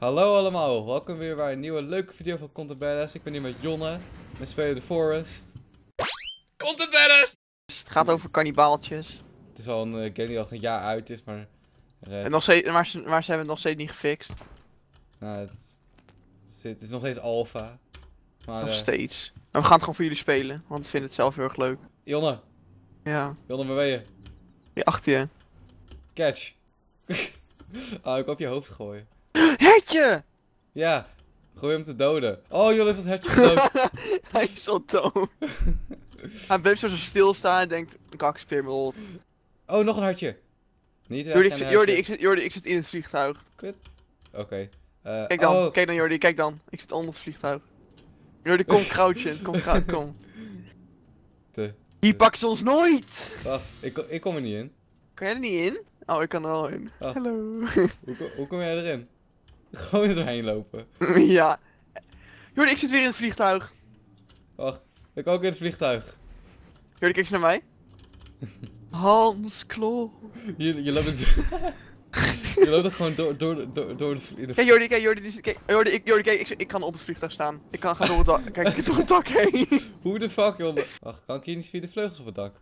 Hallo allemaal, welkom weer bij een nieuwe leuke video van Content Badass. Ik ben hier met Jonne, we spelen The Forest. Content Badass! Het gaat over kannibaaltjes. Het is al een game die al een jaar uit is, maar... En nog steeds, maar ze hebben het nog steeds niet gefixt. Nou, het is nog steeds alpha. Maar, Nog steeds. Maar we gaan het gewoon voor jullie spelen, want ik vind het zelf heel erg leuk. Jonne, Ja. waar ben je? Hier achter je. Catch. Oh, ik op je hoofd gooien. Hertje! Ja, gooi hem te doden. Oh, Jonne heeft dat hertje gedood. Hij is al dood. Hij bleef zo stilstaan en denkt, kak, speer me rot. Oh, nog een hartje. Niet weg, Jordi, ik zit in het vliegtuig. Kut. Oké. Kijk dan, kijk dan Jordi, kijk dan. Ik zit onder het vliegtuig. Jordi, kom crouchen, kom. Die pakt ze ons nooit! Wacht, ik kom er niet in. Kan jij er niet in? Oh, ik kan er wel in. Wacht. Hallo. Hoe kom jij erin? Gewoon er doorheen lopen. Ja. Jordi, ik zit weer in het vliegtuig. Wacht, ik ook in het vliegtuig. Jordi, kijk eens naar mij. Hans Klok. Je loopt je loopt er gewoon door de... Kijk Jordi, kijk, ik kan op het vliegtuig staan. Ik kan gaan door het dak, kijk, door het dak heen. Hoe de fuck, joh? Wacht, kan ik hier niet via de vleugels op het dak?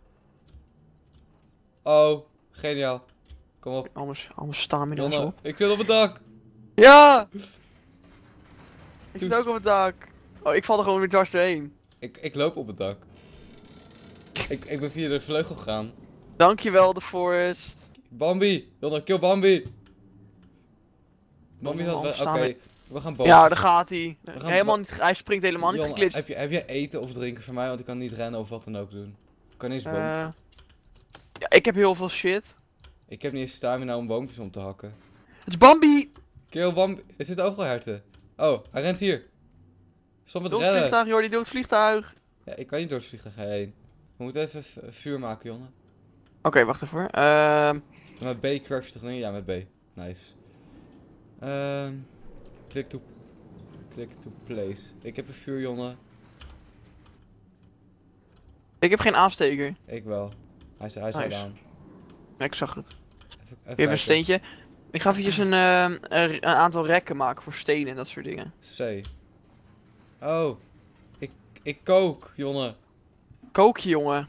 Oh, geniaal. Kom op. Allemaal stamina Jonne, op. ik zit op het dak. Ja! Ik zit ook op het dak. Oh, ik val er gewoon weer dwars doorheen. Ik loop op het dak. Ik ben via de vleugel gegaan. Dankjewel, The Forest. Bambi! Jonne, kill Bambi! Bambi had wel... Oké, we gaan boven. Ja, daar gaat hij. gaan Helemaal niet, hij springt helemaal niet Jonne, geklitst. heb je eten of drinken voor mij? Want ik kan niet rennen of wat dan ook doen. Ik kan niet eens boom. Ja, ik heb heel veel shit. Ik heb niet eens stamina om boompjes om te hakken. Het is Bambi! Kill Bambi. Er zitten overal herten. Oh, hij rent hier. Stop met Doe het rennen. vliegtuig, Jordi, doe het vliegtuig. Ja, ik kan niet door het vliegtuig heen. We moeten even vuur maken, Jonne. Oké, wacht even hoor. Met B craft je toch niet? Ja, met B. Nice. Click to place. Ik heb een vuur, Jonne. Ik heb geen aansteker. Ik wel. Hij is Nice. aan. Ja, ik zag het. Even Je hebt kijken. een steentje. Ik ga eventjes een aantal rekken maken voor stenen en dat soort dingen. C. Oh. Ik kook, Jonne. Kook je, jongen.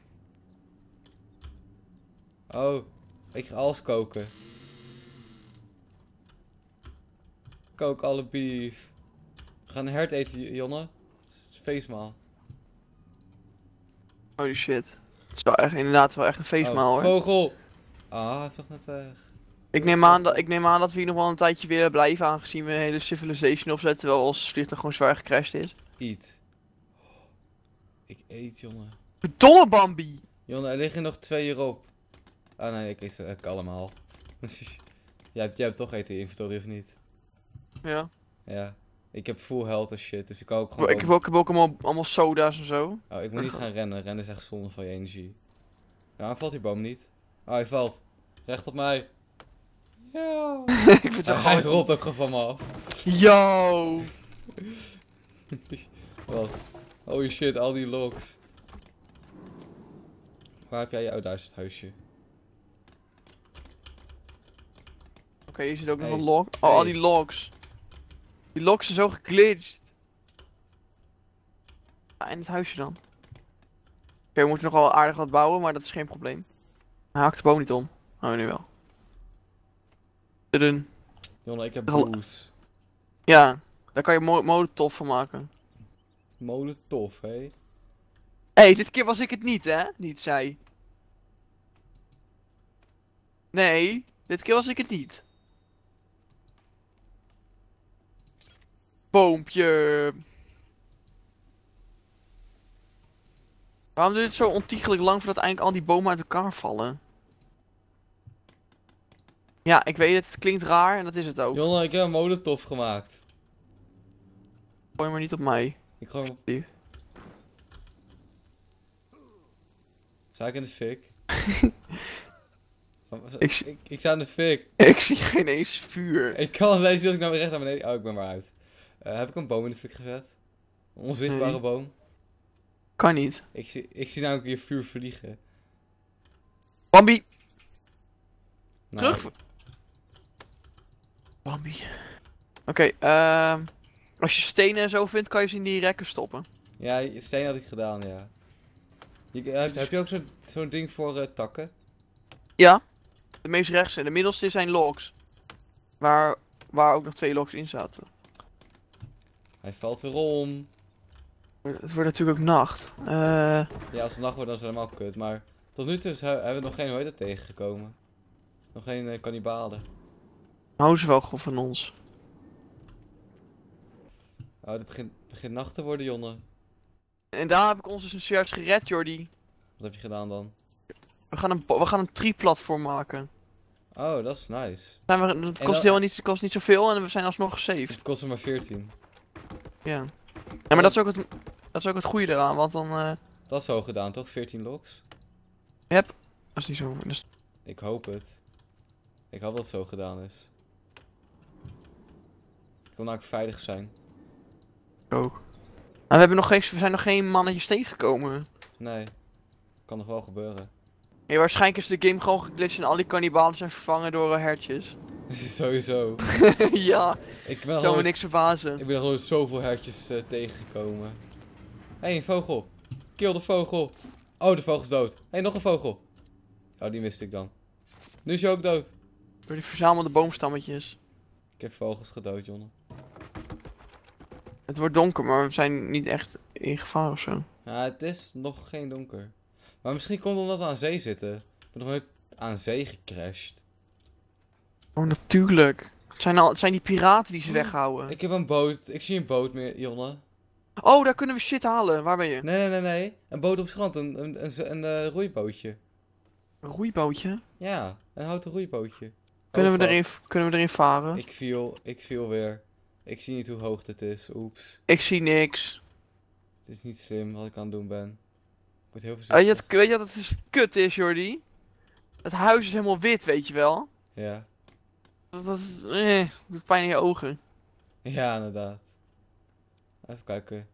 Oh. Ik ga alles koken. Kook alle beef. We gaan een hert eten, Jonne. Het is feestmaal. Holy shit. Het is wel echt, inderdaad wel echt een feestmaal Oh, hoor. vogel! Ah, hij vloog net weg. Ik neem aan dat we hier nog wel een tijdje willen blijven, aangezien we een hele civilization opzetten, terwijl ons vliegtuig gewoon zwaar gecrashed is. Eat. Ik eet, Jonne. Verdomme Bambi! Jonne, er liggen nog 2 hierop. Oh nee, ik eet ze allemaal. Jij hebt toch eten in je inventory of niet? Ja. Ja. Ik heb full health en shit, dus ik kan ook gewoon... Ik heb ook allemaal soda's en zo. Oh, ik moet niet gaan rennen. Rennen is echt zonde van je energie. Ja, hij valt die boom niet. Oh, hij valt. Recht op mij. Ja. Ik vind het zo Hij grappig. rolt ook gewoon van me af. Yo! Wat? Holy shit, al die logs. Waar heb jij je... Oh, daar is het huisje. Oké, hier zit ook nog Hey. een log. Oh, Hey. al die logs. Die logs zijn zo geglitcht. Ja, en het huisje dan. Oké, we moeten nog wel aardig wat bouwen, maar dat is geen probleem. Hij haakt de boom niet om. Oh, nu wel. Tudun. Jonne, ik heb Gal- booze. Ja, daar kan je molotov van maken. Molen tof, hé. Hé, dit keer was ik het niet, hè? Niet zij. Nee, dit keer was ik het niet. Boompje. Waarom duurt het zo ontiegelijk lang voordat eindelijk al die bomen uit elkaar vallen? Ja, ik weet het, het klinkt raar en dat is het ook. Jonne, ik heb een molotov gemaakt. Gooi maar niet op mij. Ik gewoon... Lief. Sta ik in de fik? Ik- Ik sta in de fik. Ik zie geen eens vuur. Ik kan alleen zien als ik naar recht naar beneden... Oh, ik ben maar uit. Heb ik een boom in de fik gezet? Een onzichtbare Nee. boom? Kan niet. Ik zie namelijk hier vuur vliegen. Bambi, Nou, terug. Bambi. Oké, als je stenen en zo vindt, kan je ze in die rekken stoppen. Ja, steen had ik gedaan, ja. Heb je ook zo'n ding voor takken? Ja, de meest rechtse. De middelste zijn logs. Waar ook nog 2 logs in zaten. Hij valt weer om. Het wordt natuurlijk ook nacht. Ja, als het nacht wordt dan is het helemaal kut. Maar tot nu toe hebben we nog geen, hoe heet dat, tegengekomen. Nog geen kannibalen. Hou ze wel gewoon van ons. Oh, het begint nacht te worden, Jonne. En daar heb ik ons dus zojuist gered, Jordi. Wat heb je gedaan dan? We gaan een tree-platform maken. Oh, dat is nice. Het kost helemaal niet, het kost niet zoveel en we zijn alsnog gesaved. Het kostte maar 14. Ja. Ja, maar dat is ook het goede eraan, want dan... Dat is zo gedaan, toch? 14 logs? Dat is niet zo... Dus... Ik hoop het. Ik hoop dat het zo gedaan is. Ik wil nou ook veilig zijn. Ik ook. Maar we zijn nog geen mannetjes tegengekomen. Nee. Kan nog wel gebeuren. Ja, waarschijnlijk is de game gewoon geglitcht en al die kannibalen zijn vervangen door hertjes. Sowieso. Ja, zou me niks verbazen. Ik ben nog nooit zoveel hertjes tegengekomen. Hé, een vogel. Kill de vogel. Oh, de vogel is dood. Hé, nog een vogel. Oh, die miste ik dan. Nu is hij ook dood. Door die verzamelde boomstammetjes. Ik heb vogels gedood, Jonne. Het wordt donker, maar we zijn niet echt in gevaar of zo. Ja, het is nog geen donker. Maar misschien komt het omdat we aan zee zitten. Ik ben nog nooit aan zee gecrashed. Oh, natuurlijk. Het zijn die piraten die ze weghouden. Ik heb een boot. Ik zie een boot meer, Jonne. Oh, daar kunnen we shit halen. Waar ben je? Nee. Een boot op strand. Een roeibootje. Een roeibootje? Ja, een houten roeibootje. Kunnen we erin varen? Ik viel weer. Ik zie niet hoe hoog dit is. Oeps. Ik zie niks. Het is niet slim wat ik aan het doen ben. Ik word heel voorzichtig. Weet je wat het kut is, Jordi? Het huis is helemaal wit, weet je wel? Ja. Dat doet pijn in je ogen. Ja, inderdaad. Even kijken.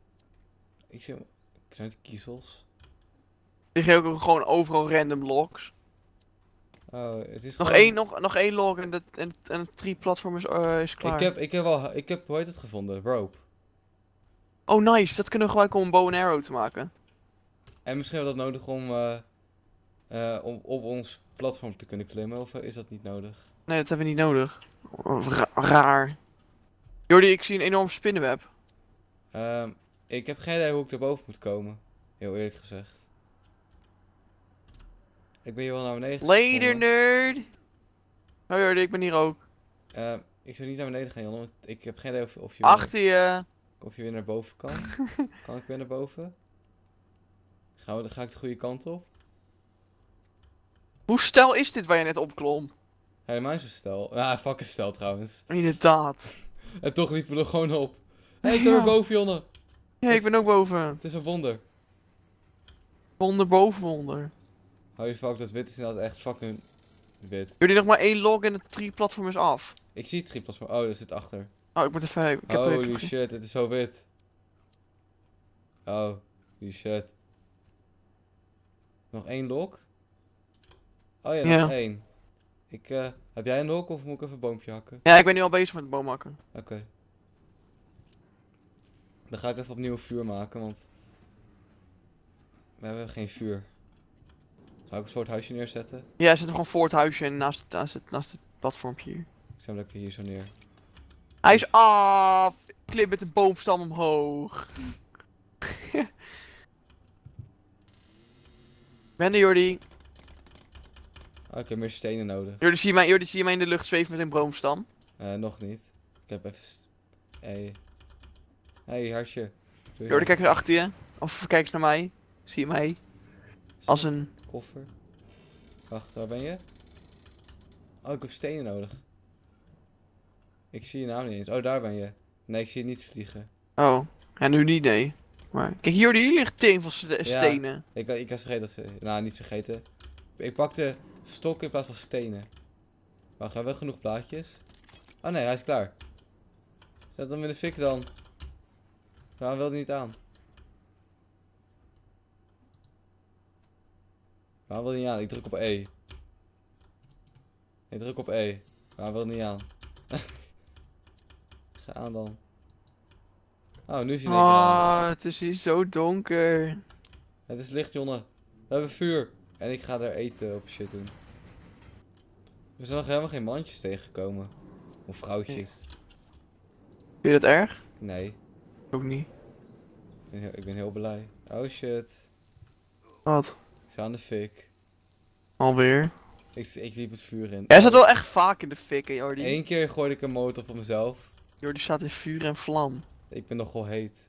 Zijn het kiezels? Er liggen ook gewoon overal random logs. Oh, het is Nog gewoon... nog één log en het tree-platform is klaar. Ik heb, hoe heet het gevonden? Rope. Oh, nice. Dat kunnen we gebruiken om een bow and arrow te maken. En misschien hebben we dat nodig om op ons platform te kunnen klimmen, of is dat niet nodig? Nee, dat hebben we niet nodig. Raar. Jordi, ik zie een enorm spinnenweb. Ik heb geen idee hoe ik erboven moet komen. Heel eerlijk gezegd. Ik ben hier wel naar beneden Later, gesprongen. nerd! Oh, Jordi, ik ben hier ook. Ik zou niet naar beneden gaan, Jan, want ik heb geen idee of je... Achter je! Of je weer naar boven kan. Kan ik weer naar boven? Ga ik de goede kant op? Hoe steil is dit waar je net opklom? Helemaal niet zo stel. Ja, fucking stel trouwens. Inderdaad. En toch liepen we er gewoon op. Hé, ik ben weer boven, Jonne. Ja, ik ben ook boven. Het is een wonder. Wonder boven wonder. Holy fuck, dat wit is inderdaad echt fucking wit. Jullie nog maar één log en het tree-platform is af. Ik zie het trieplas van... Oh, dat zit achter. Oh, ik moet even... Holy shit, het is zo wit. Oh, die shit. Nog één lok? Oh ja, nog één. Heb jij een lok of moet ik even een boompje hakken? Ja, ik ben nu al bezig met het boom hakken. Oké. Dan ga ik even opnieuw vuur maken, want... We hebben geen vuur. Zou ik een soort huisje neerzetten? Ja, zet hem gewoon voor het huisje en naast het platformpje hier. Ik zet hem lekker hier zo neer. Hij is af! Klim met een boomstam omhoog. Ben er, Jordi? Oh, ik heb meer stenen nodig. Jordi, zie je mij in de lucht zweven met een boomstam? Nog niet. Ik heb even... Hey, hartje. Jordi, kijk eens achter je. Of kijk eens naar mij. Zie je mij? Als een... Koffer. Wacht, waar ben je? Oh, ik heb stenen nodig. Ik zie je naam niet eens. Oh, daar ben je. Nee, ik zie je niet vliegen. Oh. Ja, nu niet, nee. Maar... Kijk, hier ligt teen van stenen. Ja, ik was vergeten dat ze... Nou, niet vergeten. Ik pakte stok in plaats van stenen. Wacht, hebben we genoeg blaadjes? Oh nee, hij is klaar. Zet hem in de fik dan. Waarom wil hij niet aan? Waarom wil hij niet aan? Ik druk op E. Ik druk op E. Waarom wil hij niet aan? aan dan. Oh, nu is hij aan. Het is hier zo donker. Het is licht, Jonne. We hebben vuur. En ik ga er eten op shit doen. We zijn nog helemaal geen mandjes tegengekomen. Of vrouwtjes. Vind je dat erg? Nee. Ook niet. Ik ben heel blij. Oh shit. Wat? Ik sta aan de fik. Alweer? Ik liep het vuur in. Jij zat wel echt vaak in de fik, hè, Jordi? Eén keer gooide ik een motor op mezelf. Jordi staat in vuur en vlam. Ik ben nogal heet.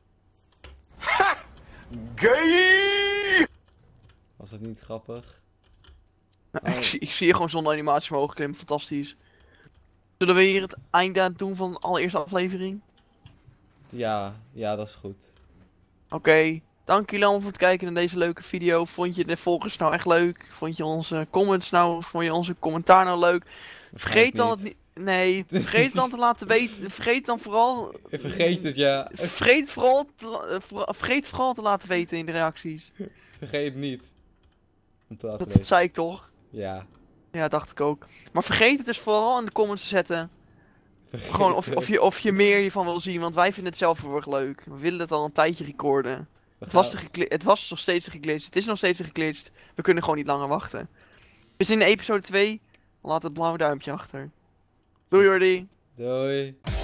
Gay! Was dat niet grappig? Nou, ik zie je gewoon zonder animatie omhoog klimmen, fantastisch. Zullen we hier het einde aan doen van de allereerste aflevering? Ja, dat is goed. Oké, dank jullie allemaal voor het kijken naar deze leuke video. Vond je de volgers nou echt leuk? Vond je onze comments nou, vond je onze commentaar nou leuk? Vergeet dan het niet... Nee, vergeet dan te laten weten. Vergeet dan vooral... Vergeet het, ja. Vergeet vooral te laten weten in de reacties. Vergeet het niet. Om te laten Dat weten. zei ik toch? Ja. Ja, dacht ik ook. Maar vergeet het dus vooral in de comments te zetten. Vergeet Gewoon het. of je meer hiervan wil zien, want wij vinden het zelf heel erg leuk. We willen het al een tijdje recorden. Het was nog steeds geglitcht. Het is nog steeds geglitcht. We kunnen gewoon niet langer wachten. Dus in episode 2, laat het blauwe duimpje achter. Doei Jordi! Doei.